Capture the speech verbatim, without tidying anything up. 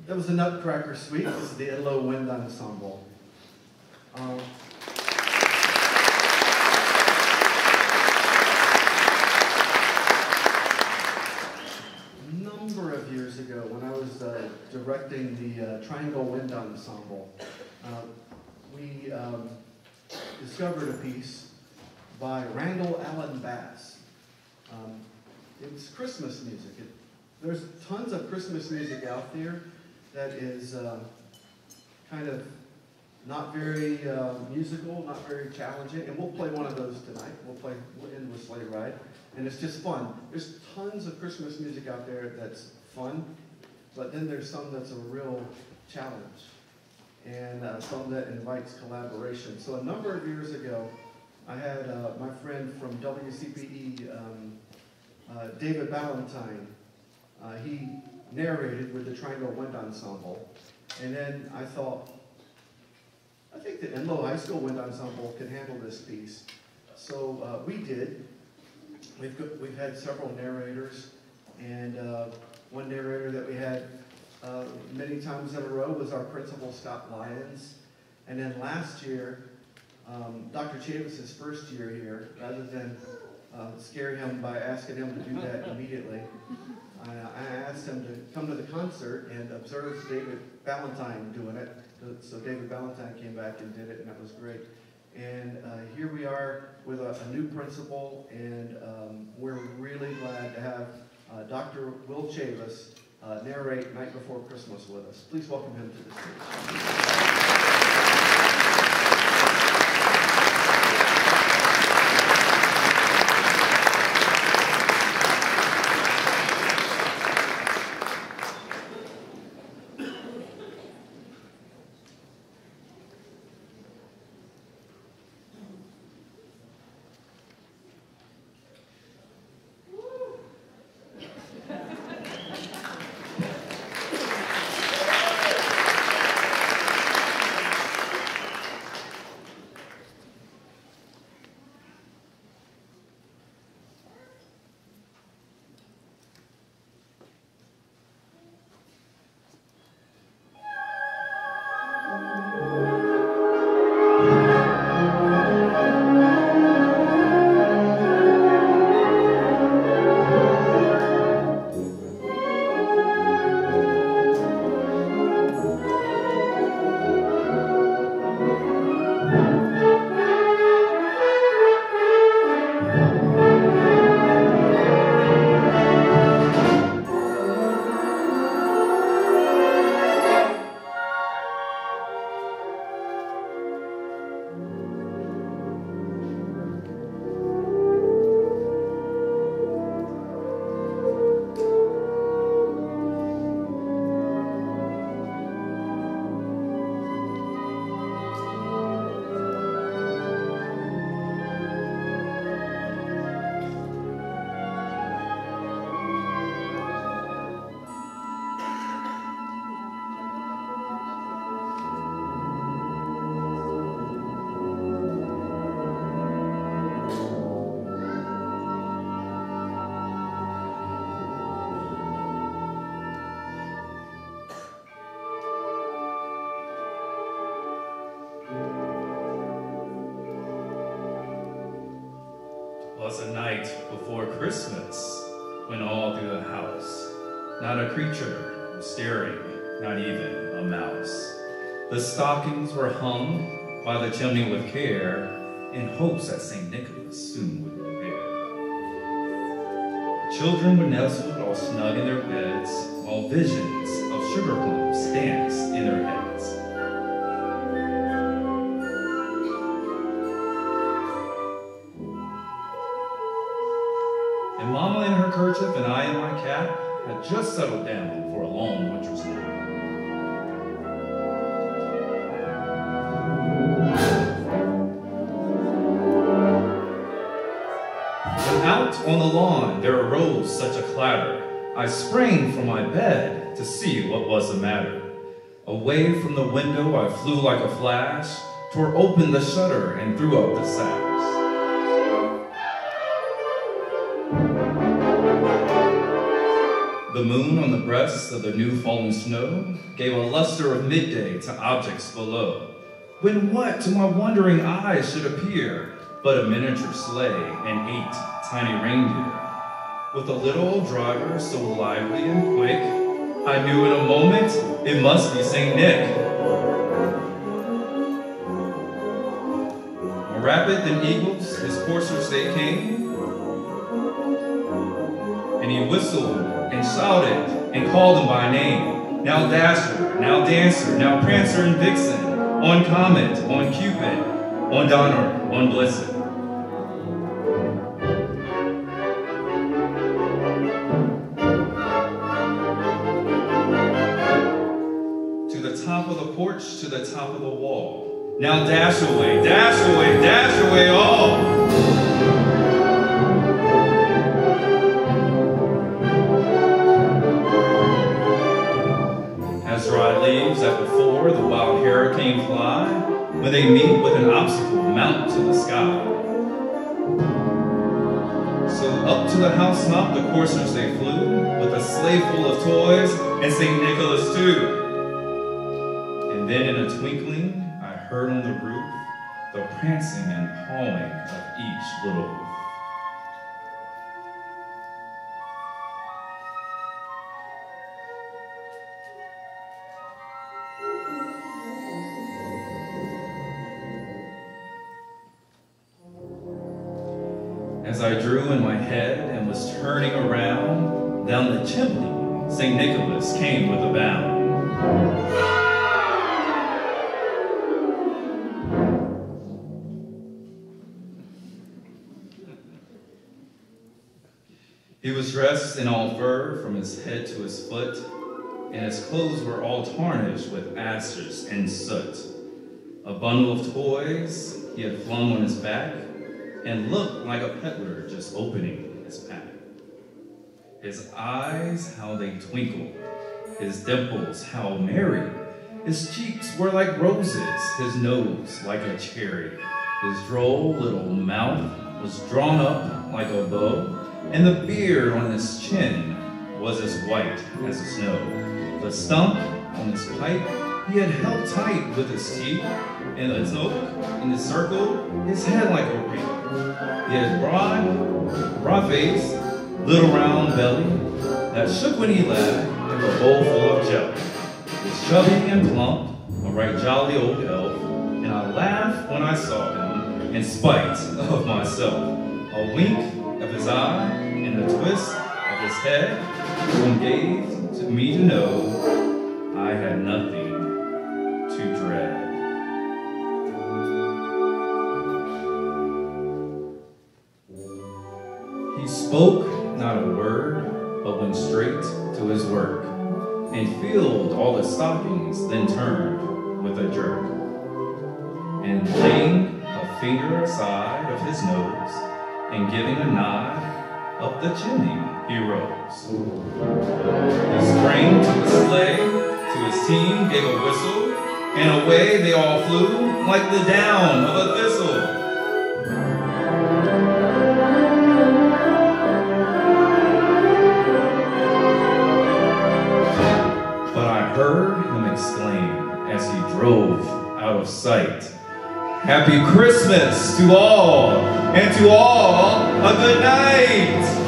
That was the Nutcracker Suite. This is the Enloe Wind Ensemble. Um, a number of years ago, when I was uh, directing the uh, Triangle Wind Ensemble, uh, we um, discovered a piece by Randol Allen Bass. Um, it's Christmas music. It, there's tons of Christmas music out there that is uh, kind of not very uh, musical, not very challenging, and we'll play one of those tonight. We'll play, we'll end with Sleigh Ride, and it's just fun. There's tons of Christmas music out there that's fun, but then there's some that's a real challenge, and uh, some that invites collaboration. So a number of years ago, I had uh, my friend from W C P E, um, uh, David Ballantyne. Uh, he narrated with the Triangle Wind Ensemble, and then I thought, I think the Enloe High School Wind Ensemble can handle this piece. So uh, we did. We've, got, we've had several narrators, and uh, one narrator that we had uh, many times in a row was our principal, Scott Lyons. And then last year, um, Doctor Chavis' first year here, rather than uh, scare him by asking him to do that immediately, I, I asked him to come to the concert and observe David Ballantyne doing it. So David Ballantyne came back and did it, and that was great. And uh, here we are with a, a new principal, and um, we're really glad to have uh, Doctor Will Chavis uh, narrate Night Before Christmas with us. Please welcome him to the stage. Was a night before Christmas, when all through the house, not a creature stirring, not even a mouse. The stockings were hung by the chimney with care, in hopes that Saint Nicholas soon would appear. The children were nestled all snug in their beds, while visions of sugar plums danced in their heads. Mama in her kerchief and I in my cap had just settled down for a long winter's nap. When out on the lawn there arose such a clatter, I sprang from my bed to see what was the matter. Away from the window I flew like a flash, tore open the shutter and threw up the sash. The The moon on the breast of the new fallen snow gave a luster of midday to objects below, when what to my wondering eyes should appear but a miniature sleigh and eight tiny reindeer. With a little old driver so lively and quick, I knew in a moment it must be Saint Nick. More rapid than eagles, his coursers they came, and he whistled and shouted and called them by name. Now Dasher, now Dancer, now Prancer and Vixen, on Comet, on Cupid, on Donner, on Blitzen. To the top of the porch, to the top of the wall. Now dash away, dash away, dash away all. As dry leaves that before the wild hurricane fly, when they meet with an obstacle mount to the sky. So up to the house top the coursers they flew, with a sleigh full of toys, and Saint Nicholas too. And then in a twinkling, I heard on the roof the prancing and pawing of each little hoof. As I drew in my head and was turning around, down the chimney, Saint Nicholas came with a bound. He was dressed in all fur from his head to his foot, and his clothes were all tarnished with ashes and soot. A bundle of toys he had flung on his back, and looked like a peddler just opening his pack. His eyes, how they twinkled, his dimples, how merry. His cheeks were like roses, his nose like a cherry. His droll little mouth was drawn up like a bow, and the beard on his chin was as white as the snow. The stump on his pipe he had held tight with his teeth, and his oak in his circle, his head like a ring. He had broad, broad face, little round belly, that shook when he laughed, like a bowl full of jelly. He was chubby and plump, a right jolly old elf, and I laughed when I saw him, in spite of myself. A wink of his eye, and a twist of his head, one gave to me to know I had nothing to dread. He spoke not a word, but went straight to his work, and filled all the stockings, then turned with a jerk. And laying a finger aside of his nose, and giving a nod, up the chimney he rose. He sprang to the sleigh, to his team gave a whistle, and away they all flew like the down of a thistle. But I heard him exclaim as he drove out of sight, "Happy Christmas to all, and to all a good night!"